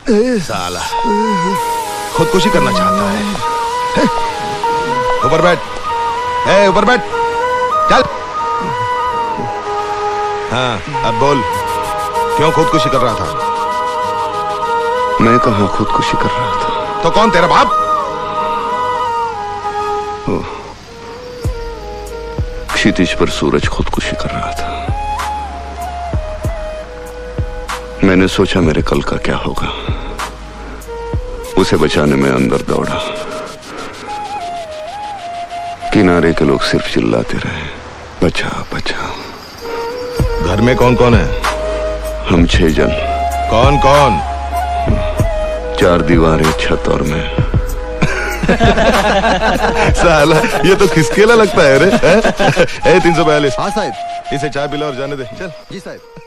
साला खुदकुशी करना चाहता है। ऊपर बैठ, ऊपर बैठ, चल। हाँ अब बोल, क्यों खुदकुशी कर रहा था? मैं कहाँ खुदकुशी कर रहा था? तो कौन, तेरा बाप? क्षितिज पर सूरज खुदकुशी कर रहा था। मैंने सोचा मेरे कल का क्या होगा, उसे बचाने में अंदर दौड़ा। किनारे के लोग सिर्फ चिल्लाते रहे, बचा बचा। घर में कौन कौन है? हम 6 जन। कौन कौन? 4 दीवारें, छत और मैं। साला ये तो खिसकेला लगता है रे। 342। हाँ साहब। इसे चाय पिला और जाने दे, चल। जी साहब।